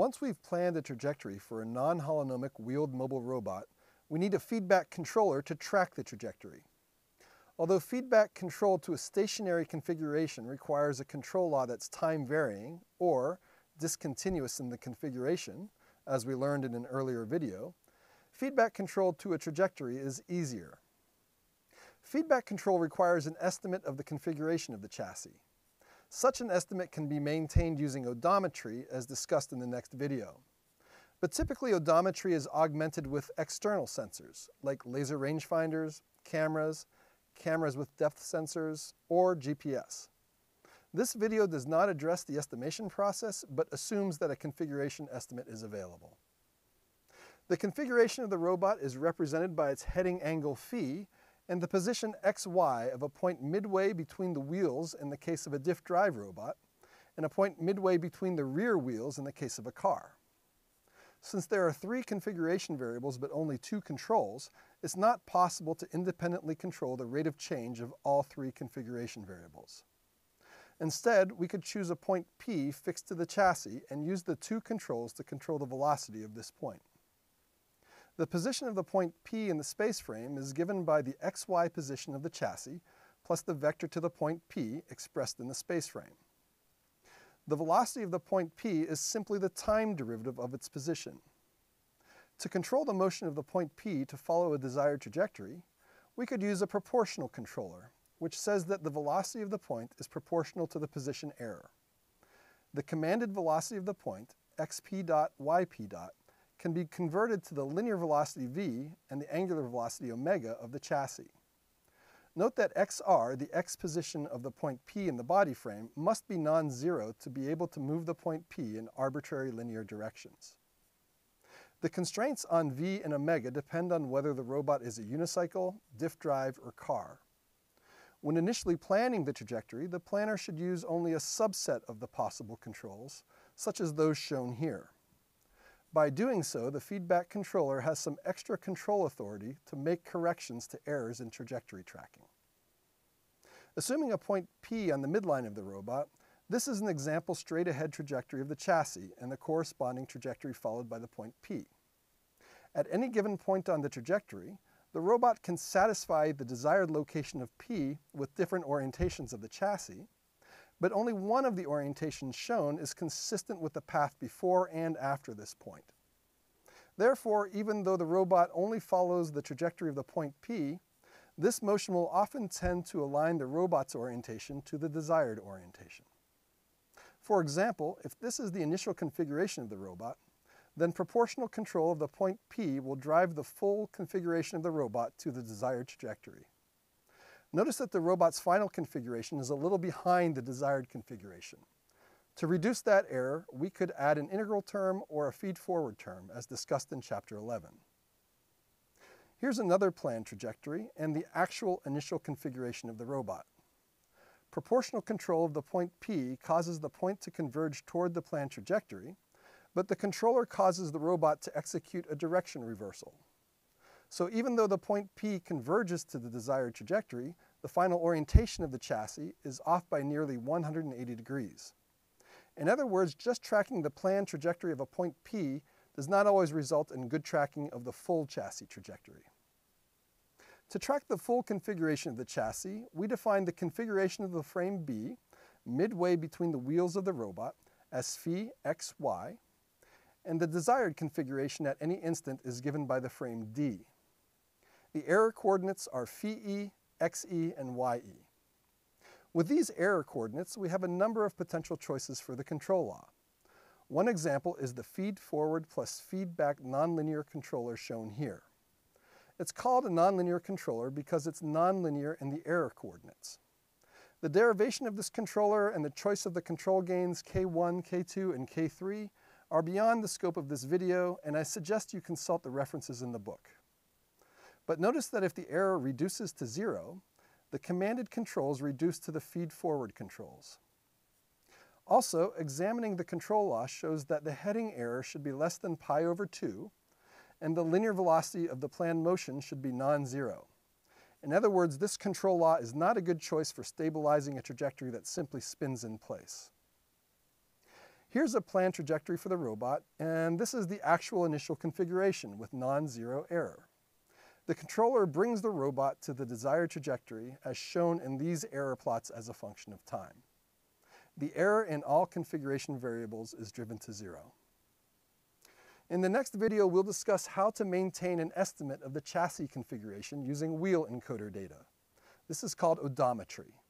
Once we've planned a trajectory for a non-holonomic wheeled mobile robot, we need a feedback controller to track the trajectory. Although feedback control to a stationary configuration requires a control law that's time-varying or discontinuous in the configuration, as we learned in an earlier video, feedback control to a trajectory is easier. Feedback control requires an estimate of the configuration of the chassis. Such an estimate can be maintained using odometry, as discussed in the next video. But typically odometry is augmented with external sensors, like laser rangefinders, cameras with depth sensors, or GPS. This video does not address the estimation process, but assumes that a configuration estimate is available. The configuration of the robot is represented by its heading angle phi and the position XY of a point midway between the wheels in the case of a diff drive robot, and a point midway between the rear wheels in the case of a car. Since there are 3 configuration variables but only 2 controls, it's not possible to independently control the rate of change of all 3 configuration variables. Instead, we could choose a point P fixed to the chassis and use the 2 controls to control the velocity of this point. The position of the point P in the space frame is given by the XY position of the chassis plus the vector to the point P expressed in the space frame. The velocity of the point P is simply the time derivative of its position. To control the motion of the point P to follow a desired trajectory, we could use a proportional controller, which says that the velocity of the point is proportional to the position error. The commanded velocity of the point, xp dot yp dot, can be converted to the linear velocity v and the angular velocity omega of the chassis. Note that xr, the x position of the point P in the body frame, must be non-zero to be able to move the point P in arbitrary linear directions. The constraints on v and omega depend on whether the robot is a unicycle, diff drive, or car. When initially planning the trajectory, the planner should use only a subset of the possible controls, such as those shown here. By doing so, the feedback controller has some extra control authority to make corrections to errors in trajectory tracking. Assuming a point P on the midline of the robot, this is an example straight-ahead trajectory of the chassis and the corresponding trajectory followed by the point P. At any given point on the trajectory, the robot can satisfy the desired location of P with different orientations of the chassis, but only one of the orientations shown is consistent with the path before and after this point. Therefore, even though the robot only follows the trajectory of the point P, this motion will often tend to align the robot's orientation to the desired orientation. For example, if this is the initial configuration of the robot, then proportional control of the point P will drive the full configuration of the robot to the desired trajectory. Notice that the robot's final configuration is a little behind the desired configuration. To reduce that error, we could add an integral term or a feed-forward term, as discussed in Chapter 11. Here's another planned trajectory and the actual initial configuration of the robot. Proportional control of the point P causes the point to converge toward the planned trajectory, but the controller causes the robot to execute a direction reversal. So even though the point P converges to the desired trajectory, the final orientation of the chassis is off by nearly 180 degrees. In other words, just tracking the planned trajectory of a point P does not always result in good tracking of the full chassis trajectory. To track the full configuration of the chassis, we define the configuration of the frame B, midway between the wheels of the robot, as phi xy, and the desired configuration at any instant is given by the frame D. The error coordinates are phi-e, xe, and ye. With these error coordinates, we have a number of potential choices for the control law. One example is the feed-forward plus feedback nonlinear controller shown here. It's called a nonlinear controller because it's nonlinear in the error coordinates. The derivation of this controller and the choice of the control gains K1, K2, and K3 are beyond the scope of this video, and I suggest you consult the references in the book. But notice that if the error reduces to 0, the commanded controls reduce to the feed-forward controls. Also, examining the control law shows that the heading error should be less than pi over 2, and the linear velocity of the planned motion should be non-zero. In other words, this control law is not a good choice for stabilizing a trajectory that simply spins in place. Here's a planned trajectory for the robot, and this is the actual initial configuration with non-zero error. The controller brings the robot to the desired trajectory as shown in these error plots as a function of time. The error in all configuration variables is driven to 0. In the next video, we'll discuss how to maintain an estimate of the chassis configuration using wheel encoder data. This is called odometry.